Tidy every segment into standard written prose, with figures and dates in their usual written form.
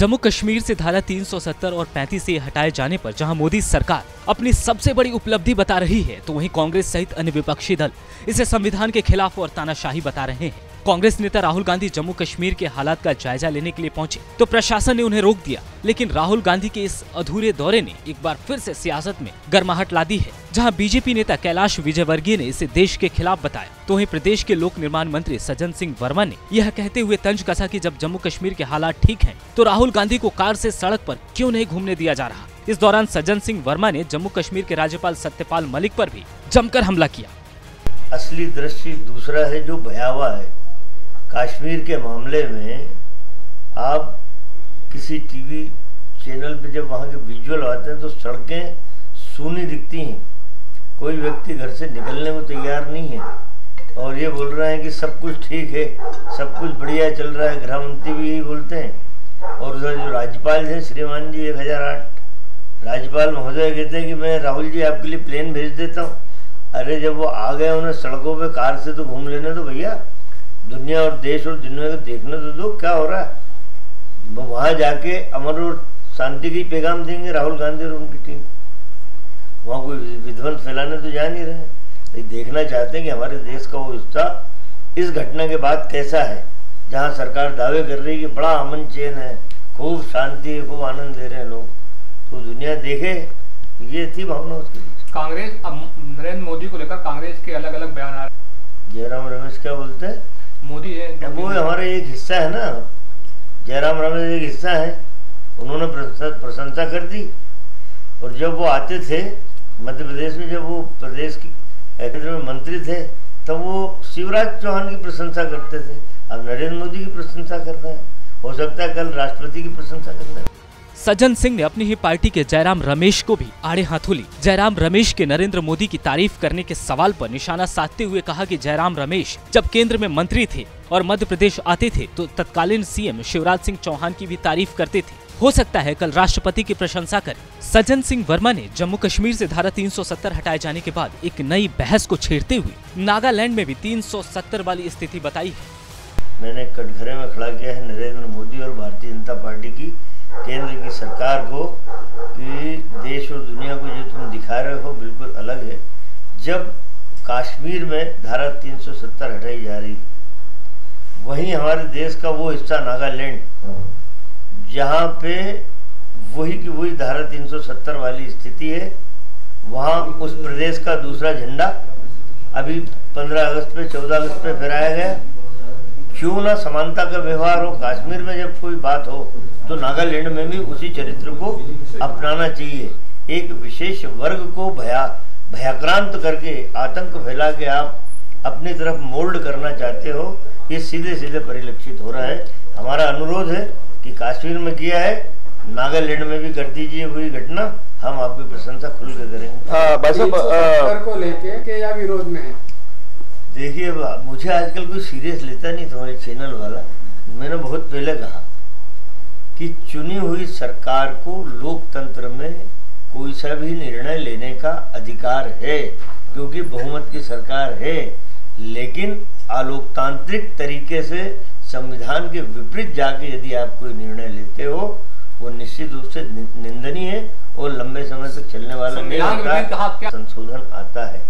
जम्मू कश्मीर से धारा 370 और 35 से हटाए जाने पर जहां मोदी सरकार अपनी सबसे बड़ी उपलब्धि बता रही है, तो वहीं कांग्रेस सहित अन्य विपक्षी दल इसे संविधान के खिलाफ और तानाशाही बता रहे हैं। कांग्रेस नेता राहुल गांधी जम्मू कश्मीर के हालात का जायजा लेने के लिए पहुंचे तो प्रशासन ने उन्हें रोक दिया, लेकिन राहुल गांधी के इस अधूरे दौरे ने एक बार फिर से सियासत में गर्माहट ला दी है। जहां बीजेपी नेता कैलाश विजयवर्गीय ने इसे देश के खिलाफ बताया, तो वहीं प्रदेश के लोक निर्माण मंत्री सज्जन सिंह वर्मा ने यह कहते हुए तंज कसा कि जब जम्मू कश्मीर के हालात ठीक हैं, तो राहुल गांधी को कार से सड़क पर क्यों नहीं घूमने दिया जा रहा। इस दौरान सज्जन सिंह वर्मा ने जम्मू कश्मीर के राज्यपाल सत्यपाल मलिक पर भी जमकर हमला किया। असली दृश्य दूसरा है जो भयावह है। कश्मीर के मामले में आप किसी टीवी चैनल पे जब वहाँ के विजुअल आते हैं तो सड़कें सूनी दिखती हैं, कोई व्यक्ति घर से निकलने को तैयार नहीं है और ये बोल रहे हैं कि सब कुछ ठीक है, सब कुछ बढ़िया चल रहा है। गृह मंत्री भी यही बोलते हैं। और उधर जो राज्यपाल थे श्रीमान जी 1008 राज्यपाल महोदय कहते हैं कि मैं राहुल जी आपके लिए प्लेन भेज देता हूँ। अरे जब वो आ गए उन्हें सड़कों पे कार से तो घूम लेने दो भैया, दुनिया और देश और दुनिया को देखने तो दो क्या हो रहा है। वो वहाँ जाके अमर और शांति की पैगाम देंगे राहुल गांधी और उनकी टीम। वहाँ कोई विध्वंस फैलाने तो जा नहीं रहे, लेकिन देखना चाहते हैं कि हमारे देश का वो हिस्सा इस घटना के बाद कैसा है, जहाँ सरकार दावे कर रही है कि बड़ा अमन चैन है, खूब शांति है, खूब आनंद ले रहे हैं लोग, तो दुनिया देखे। ये थी भावना उसके बीच। कांग्रेस नरेंद्र मोदी को लेकर कांग्रेस के अलग अलग बयान आ रहे हैं। जयराम रमेश क्या बोलते हैं? मोदी है वो हमारा एक हिस्सा है ना, जयराम रमेश एक हिस्सा है, उन्होंने प्रशंसा कर दी। और जब वो आते थे मध्य प्रदेश में, जब वो प्रदेश की केंद्र में मंत्री थे, तब वो शिवराज चौहान की प्रशंसा करते थे। अब नरेंद्र मोदी की प्रशंसा कर रहे हैं, हो सकता है कल राष्ट्रपति की प्रशंसा कर रहे हैं। सज्जन सिंह ने अपनी ही पार्टी के जयराम रमेश को भी आड़े हाथों ली। जयराम रमेश के नरेंद्र मोदी की तारीफ करने के सवाल पर निशाना साधते हुए कहा कि जयराम रमेश जब केंद्र में मंत्री थे और मध्य प्रदेश आते थे तो तत्कालीन सीएम शिवराज सिंह चौहान की भी तारीफ करते थे। हो सकता है कल राष्ट्रपति की प्रशंसा करें। सज्जन सिंह वर्मा ने जम्मू कश्मीर से धारा 370 हटाए जाने के बाद एक नई बहस को छेड़ते हुए नागालैंड में भी 370 वाली स्थिति बताई है। मैंने कटघरे में खड़ा किया है नरेंद्र मोदी और भारतीय जनता पार्टी की केंद्र की सरकार को कि देश और दुनिया को जो तुम दिखा रहे हो बिल्कुल अलग है। जब कश्मीर में धारा 370 हटाई जा रही, वहीं हमारे देश का वो हिस्सा नागालैंड, जहाँ पे वही की वही धारा 370 वाली स्थिति है, वहाँ उस प्रदेश का दूसरा झंडा अभी 15 अगस्त पे 14 अगस्त पे फहराया गया। क्यों ना समानता का व्यवहार हो। कश्मीर में जब कोई बात हो तो नागालैंड में भी उसी चरित्र को अपनाना चाहिए। एक विशेष वर्ग को भयाक्रांत करके, आतंक फैला के आप अपनी तरफ मोल्ड करना चाहते हो, ये सीधे सीधे परिलक्षित हो रहा है। हमारा अनुरोध है कि कश्मीर में किया है, नागालैंड में भी कर दीजिए वही घटना, हम आपकी प्रशंसा खुल के करेंगे। को लेके के या विरोध में है? देखिए, मुझे आजकल कोई सीरियस लेता नहीं तुम्हारे चैनल वाला। मैंने बहुत पहले कहा कि चुनी हुई सरकार को लोकतंत्र में कोई सा भी निर्णय लेने का अधिकार है, क्योंकि बहुमत की सरकार है। लेकिन अलोकतांत्रिक तरीके से संविधान के विपरीत जाके यदि आप कोई निर्णय लेते हो, वो निश्चित रूप से निंदनीय है और लंबे समय तक चलने वाला नहीं होता। संशोधन आता है,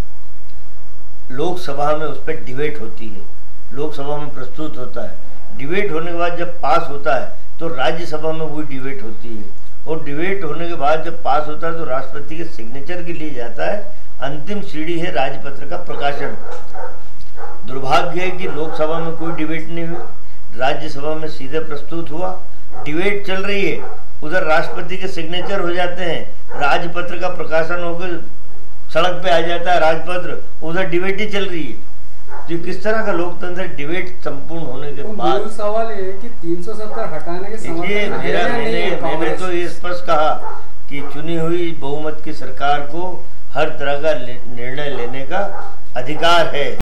लोकसभा में उस पर डिबेट होती है, लोकसभा में प्रस्तुत होता है, डिबेट होने के बाद जब पास होता है तो राज्यसभा में वही डिबेट होती है, और डिबेट होने के बाद जब पास होता है तो राष्ट्रपति के सिग्नेचर के लिए जाता है। अंतिम सीढ़ी है राजपत्र का प्रकाशन। दुर्भाग्य है कि लोकसभा में कोई डिबेट नहीं हुई, राज्यसभा में सीधे प्रस्तुत हुआ। डिबेट चल रही है, उधर राष्ट्रपति के सिग्नेचर हो जाते हैं, राजपत्र का प्रकाशन होकर सड़क पे आ जाता है राजपत्र, उधर डिबेट ही चल रही है। तो किस तरह का लोकतंत्र? डिबेट संपूर्ण होने के बाद सवाल है कि 370 हटाने के मैंने तो ये स्पष्ट कहा कि चुनी हुई बहुमत की सरकार को हर तरह का निर्णय लेने का अधिकार है।